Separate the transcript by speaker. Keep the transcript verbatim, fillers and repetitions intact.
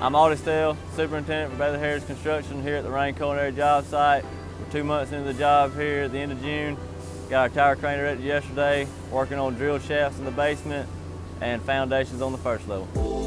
Speaker 1: I'm Audie Steele, Superintendent for Bailey Harris Construction here at the Rane Culinary job site. We're two months into the job here at the end of June. Got our tower crane erected yesterday, working on drill shafts in the basement and foundations on the first level.